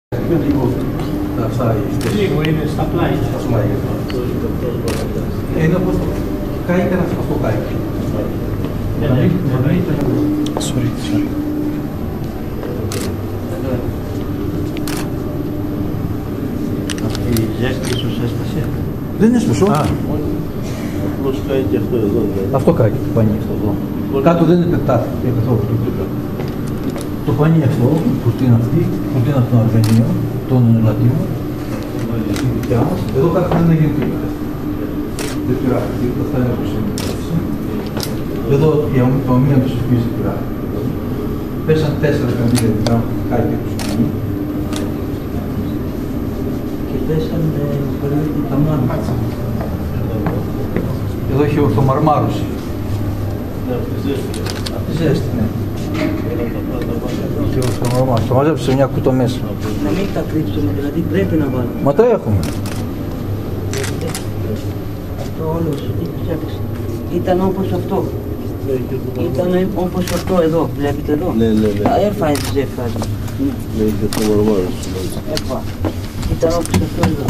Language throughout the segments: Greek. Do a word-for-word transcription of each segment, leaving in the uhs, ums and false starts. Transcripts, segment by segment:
Λίγο αυτά λίγο είναι στα πλάγια. Στα πλάγια. Είναι όπως κάηκε να αυτό κάηκε. Sorry, sorry. Αυτή η ζέστη ίσως έσπασε. Δεν έσπασε. Απλώς κάηκε αυτό εδώ. Αυτό κάηκε το πανί αυτό εδώ. Κάτω δεν επεκτάθηκε καθόλου. Το πανί αυτό, η κουρτίνα αυτή, η κουρτίνα από τον Αρμενίο, των Λατίνων, η δικιά μας, εδώ κάτω δεν έγινε τίποτα. Δεν πειράζει τίποτα, αυτά είναι όπως είναι. Εδώ η ομοία τους επίσης δεν πειράζει. Πέσαν τέσσερα καμπύλια δικά μου, κάηκε το σκηνή. Και πέσαν τα μάρμαρα. Εδώ έχει ορθομαρμάρωση. Ναι, αυτή τη ζέστη. Αυτή τη ζέστη, ναι. Και ορθομαρμάρωση. Το μαζέψε σε μια κούτο μέσα. Να μην τα κρύψουμε, δηλαδή πρέπει να βάλουμε. Μα τα έχουμε. Αυτό όλο σου τι φτιάξει. Ήταν όπως αυτό. Ήταν όπως αυτό εδώ, βλέπετε εδώ. Ναι, ναι, ναι. Έφαγε τη ζεύκατη. Ναι, και το μορμάρος. Έφαγε. Ήταν όπως αυτό εδώ.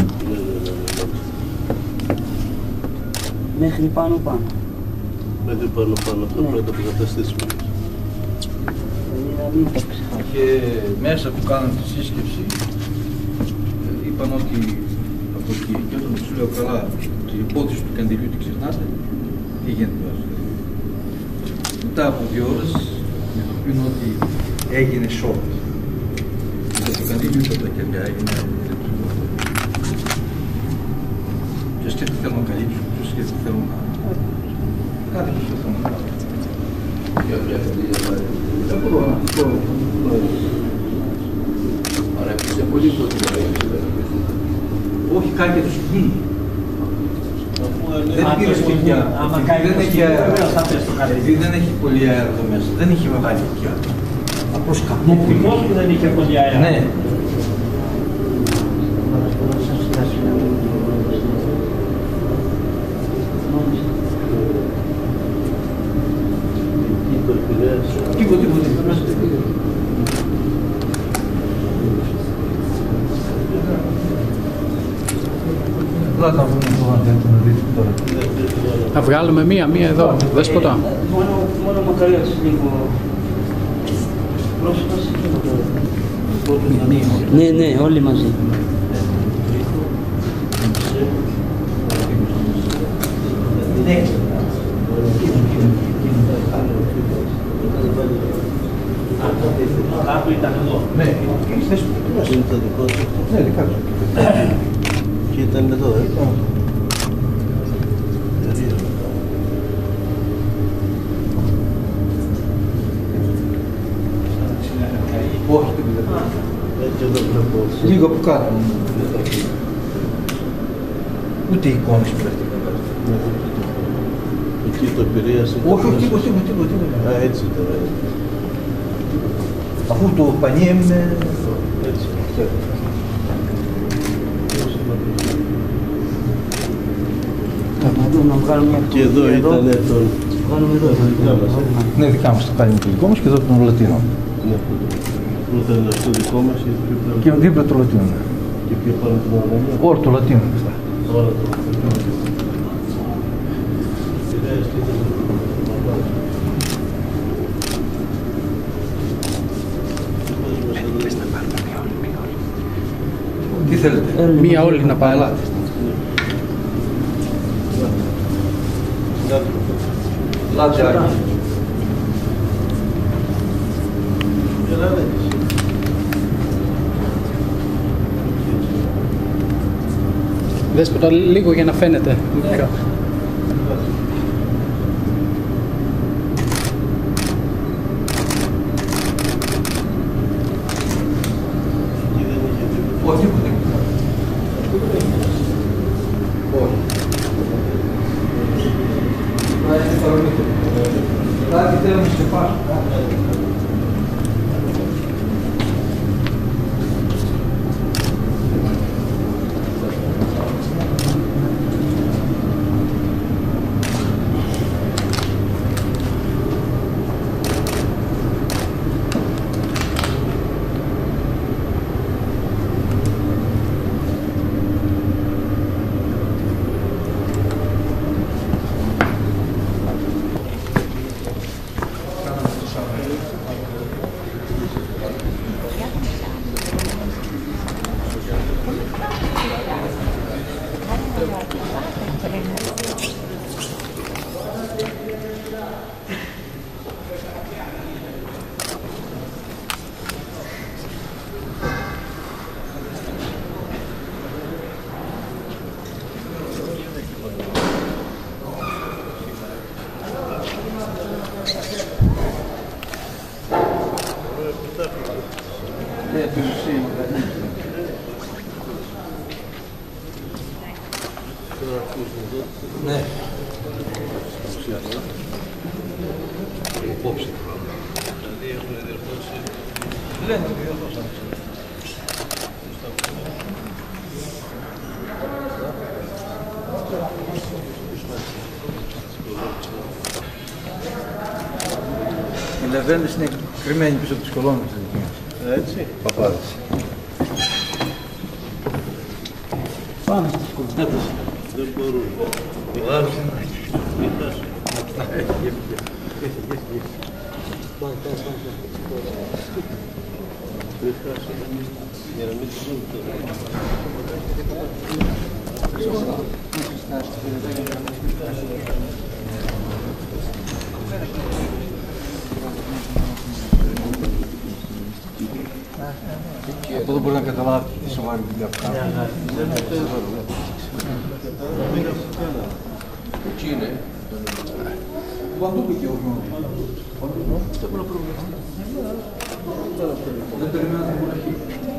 Μέχρι πάνω πάνω. Μέχρι πάνω πάνω, αυτό πρέπει να το καταστήσουμε. Δηλαδή να μην τα ξεχάσουμε. Και μέσα που κάναμε τη σύσκεψη, είπαν ότι από εκεί, και όταν τους λέω καλά, την υπόθεση του καντιλιού τι ξεχνάτε, τι γίνεται τώρα. Μετά από δύο ώρες, με το πίνω ότι έγινε σοκ. Και το καντιλιού από τα κεριά έγινε ποιος και τι θέλω να καλύψω, ποιος και τι θέλω να... Κάτι που θέλω να κάνω. Δεν μπορώ να αυτό. Άρα έπαιξε πολύ τότε. Όχι, κάηκε το σκηνή. Δεν πήρε σκηνιά. Άμα κάνει το σκηνή, βεβαίως θα πες το καλύβι. Δεν έχει πολύ αέρα εδώ μέσα. Δεν έχει μεγάλη φωτιά. Απλώς καπνό που Ευτυχώς που δεν είχε πολύ αέρα. Ναι. Τίποτε, τίποτε. Απλά θα βρούμε εδώ αν θέλετε να δείτε τώρα. Να βγάλουμε μία, μία εδώ, δέσποτα. Μόνο, μόνο μακαρίας λίγο. Πρόσφαση και ναι, ναι, όλοι μαζί. Ναι. Κάτω ήταν εδώ. Ναι, η θέση που Είναι τα δικό σου. ναι, δικά σου. Και ήταν εδώ, ε. Όχι, τίποτα. Έτσι εδώ βλέπω. Λίγο από κάτω. Ούτε εικόνες πρέπει να κάτω. Εκεί το επηρέασε. Όχι, όχι, τίποτα, τίποτα, τίποτα. Α, έτσι ήταν. Αφού το πανί έμεινε... Έτσι. Να βγάλουμε μια Και εδώ ήταν το... βγάλουμε εδώ. Ναι, δικά μας το κάνει το δικό μας και εδώ τον Λατίνο. Ναι. Πού ήταν αυτό δικό μας ή πιο Και δίπλα το Λατίνο. και πιο πάνω την Αρμενία. Όλο το Λατίνο. Αυτά. Όλα το επηρέασε και ήταν Τι θέλετε. Μία όλη να πάμε. Ελάτε. Λάτε άκι. Δέσποτα λίγο για να φαίνεται. Μικρά. Όχι, τίποτε. Όχι. Να έχετε παρομύθια. Κάτι θέλουμε σε πάσο. Ναι. Υπόψη. Δηλαδή έχουν διορθώσει. Λένε ότι διορθώσαν. Οι λεβέντες είναι κρυμμένοι πίσω από τις κολόνες. Έτσι. Παπάδες. Πάνε στις κολόνες. Δεν μπορούν. Ο άλλος είναι. Μην χάσει. Για να μην τους δουν τώρα. Αυτό δεν μπορεί να καταλάβει τη σοβαρή δουλειά που κάνει. Εκεί είναι. Παντού πήγε ο γνώμης. Δεν μπορεί να προβλεφθεί. Δεν περιμένω την μοναχή.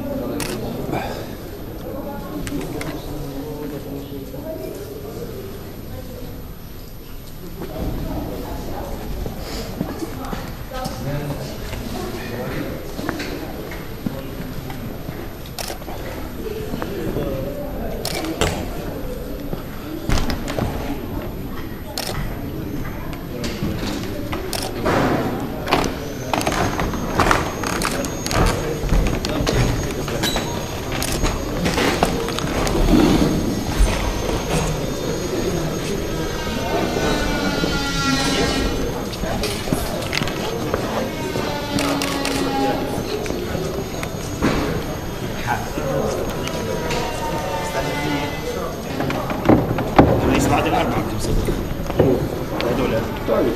الرئيس بعد الأربعة بتمسك هذول طيب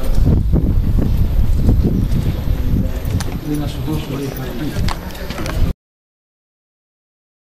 Να σου δώσω λίγο.